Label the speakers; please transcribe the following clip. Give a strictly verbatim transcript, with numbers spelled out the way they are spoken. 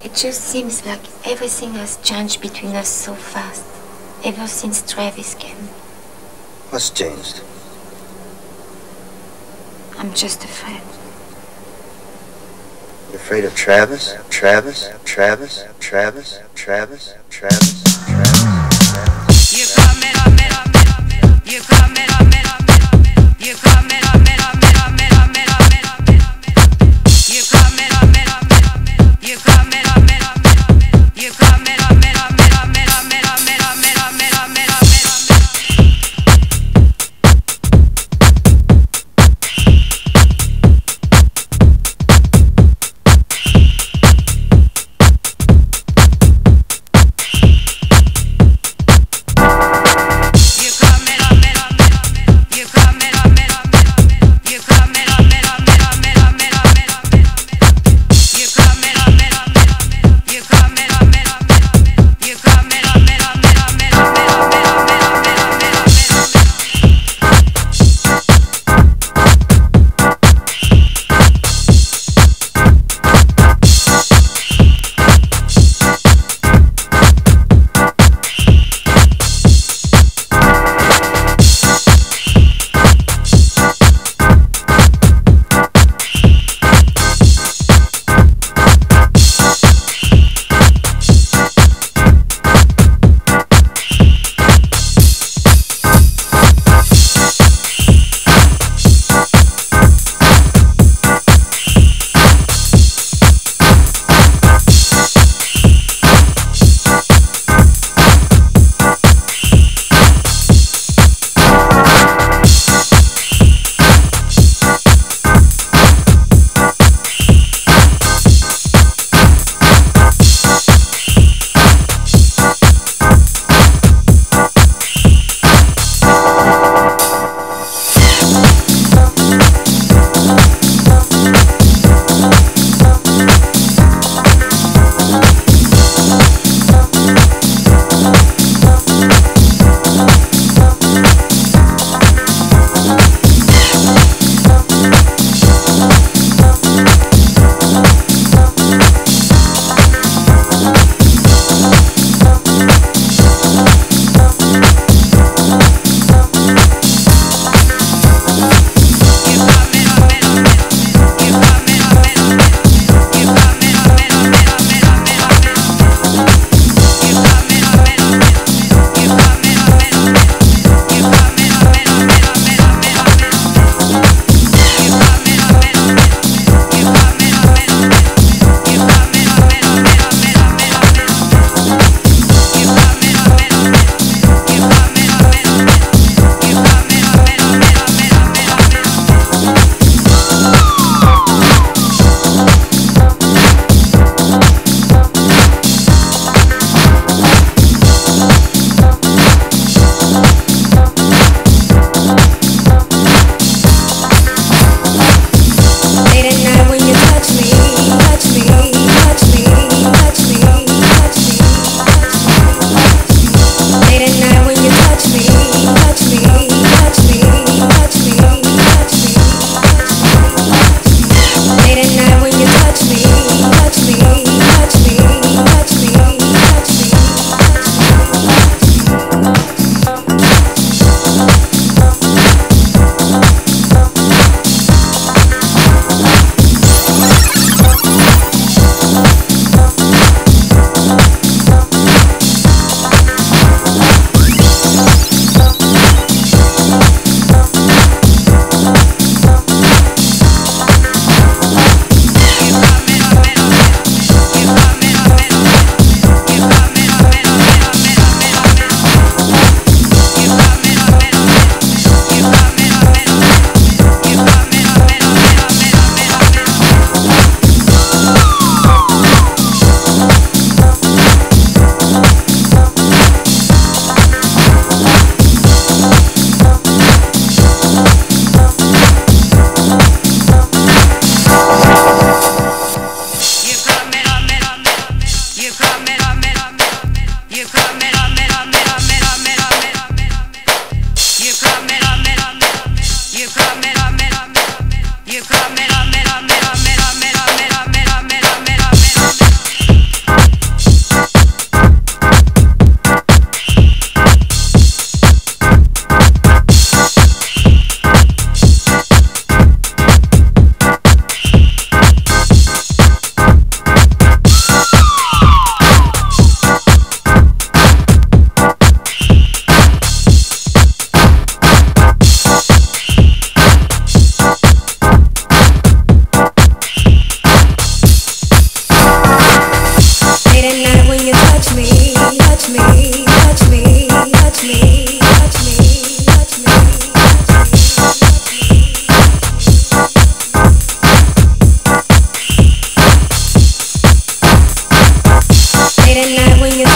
Speaker 1: It just seems like everything has changed between us so fast, ever since Travis came.
Speaker 2: What's changed?
Speaker 1: I'm just afraid.
Speaker 2: You're afraid of Travis? Travis? Travis? Travis? Travis? Travis? Travis? Travis?
Speaker 3: You coming up, me, up, me, up, me, up. You coming up, me, up, me, up, me, up. You coming up, me, up, me, up, me, up, me, up, me, up, me, up. You coming up, me, up, me, up, me, up. You coming up, me, up, me, up, me, up. You coming up, me, up, me, up, me, up, me, up, me, up, me, up, me, up, me, up, me, up. You
Speaker 4: at night when you